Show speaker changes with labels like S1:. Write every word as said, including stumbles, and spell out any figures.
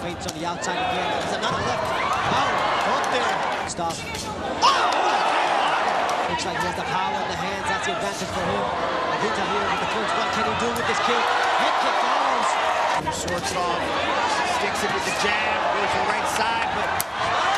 S1: feints on the outside again. There's another left. Oh, up there. Stop. Oh! Looks like he has the power in the hands. That's the advantage for him. Hita here with the clinch. What can he do with this kick? Head kick follows.
S2: Skvortsov sticks it with the jab, goes to the right side, but